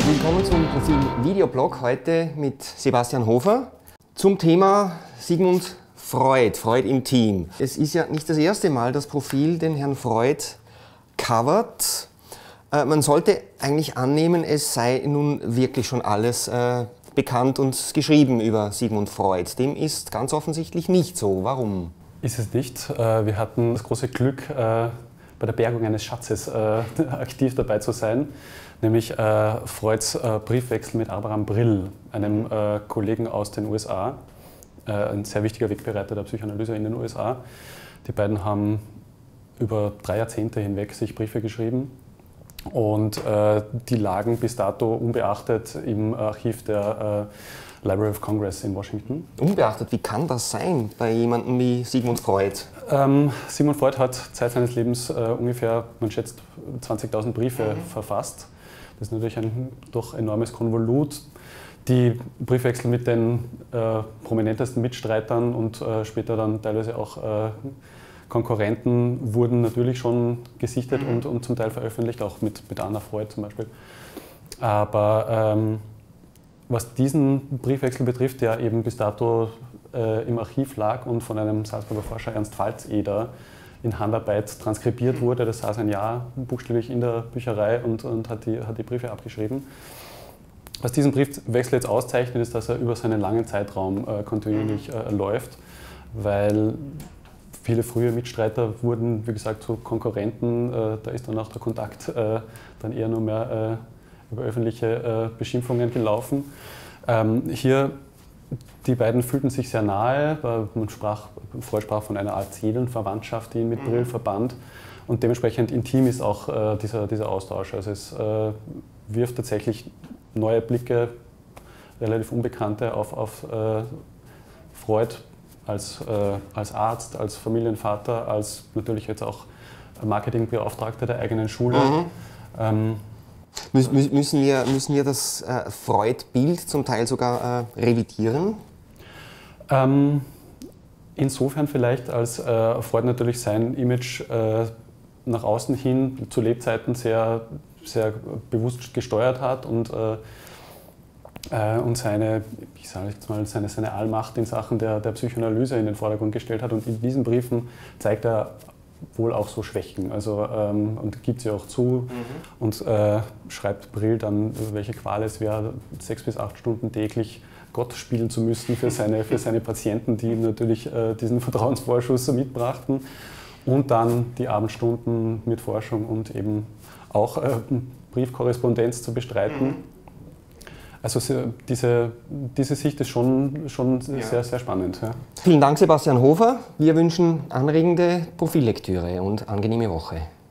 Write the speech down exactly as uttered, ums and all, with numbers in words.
Willkommen zum Profil Videoblog, heute mit Sebastian Hofer zum Thema Sigmund Freud, Freud im Team. Es ist ja nicht das erste Mal, dass Profil den Herrn Freud covert. Äh, man sollte eigentlich annehmen, es sei nun wirklich schon alles äh, bekannt und geschrieben über Sigmund Freud. Dem ist ganz offensichtlich nicht so. Warum? Ist es nicht. Wir hatten das große Glück, bei der Bergung eines Schatzes aktiv dabei zu sein, nämlich Freuds Briefwechsel mit Abraham Brill, einem Kollegen aus den U S A, ein sehr wichtiger Wegbereiter der Psychoanalyse in den U S A. Die beiden haben über drei Jahrzehnte hinweg sich Briefe geschrieben und die lagen bis dato unbeachtet im Archiv der Library of Congress in Washington. Unbeachtet, wie kann das sein bei jemandem wie Sigmund Freud? Ähm, Sigmund Freud hat Zeit seines Lebens äh, ungefähr, man schätzt, zwanzigtausend Briefe mhm. verfasst. Das ist natürlich ein doch enormes Konvolut. Die Briefwechsel mit den äh, prominentesten Mitstreitern und äh, später dann teilweise auch äh, Konkurrenten wurden natürlich schon gesichtet mhm. und, und zum Teil veröffentlicht, auch mit, mit Anna Freud zum Beispiel. Aber ähm, was diesen Briefwechsel betrifft, der eben bis dato äh, im Archiv lag und von einem Salzburger Forscher Ernst Pfalzeder in Handarbeit transkribiert wurde, das saß ein Jahr buchstäblich in der Bücherei und, und hat, die, hat die Briefe abgeschrieben. Was diesen Briefwechsel jetzt auszeichnet, ist, dass er über seinen langen Zeitraum äh, kontinuierlich äh, läuft, weil viele frühe Mitstreiter wurden, wie gesagt, zu Konkurrenten. Äh, da ist dann auch der Kontakt äh, dann eher nur mehr äh, über öffentliche äh, Beschimpfungen gelaufen. Ähm, hier, die beiden fühlten sich sehr nahe, man sprach, Freud sprach von einer Art Seelenverwandtschaft, die ihn mit Brill verband, und dementsprechend intim ist auch äh, dieser, dieser Austausch. Also es äh, wirft tatsächlich neue Blicke, relativ Unbekannte, auf, auf äh, Freud als, äh, als Arzt, als Familienvater, als natürlich jetzt auch Marketingbeauftragter der eigenen Schule. Mhm. Ähm, Müssen wir, müssen wir das äh, Freud-Bild zum Teil sogar äh, revidieren? Ähm, insofern vielleicht, als äh, Freud natürlich sein Image äh, nach außen hin zu Lebzeiten sehr, sehr bewusst gesteuert hat und, äh, äh, und seine, ich sage jetzt mal, seine, seine Allmacht in Sachen der, der Psychoanalyse in den Vordergrund gestellt hat. Und in diesen Briefen zeigt er wohl auch so Schwächen, also, ähm, und gibt sie auch zu mhm. und äh, schreibt Brill dann, welche Qual es wäre, sechs bis acht Stunden täglich Gott spielen zu müssen für seine, für seine Patienten, die natürlich äh, diesen Vertrauensvorschuss mitbrachten, und dann die Abendstunden mit Forschung und eben auch äh, Briefkorrespondenz zu bestreiten. Mhm. Also diese, diese Sicht ist schon, schon ja. sehr, sehr spannend. Ja. Vielen Dank, Sebastian Hofer. Wir wünschen anregende Profillektüre und angenehme Woche.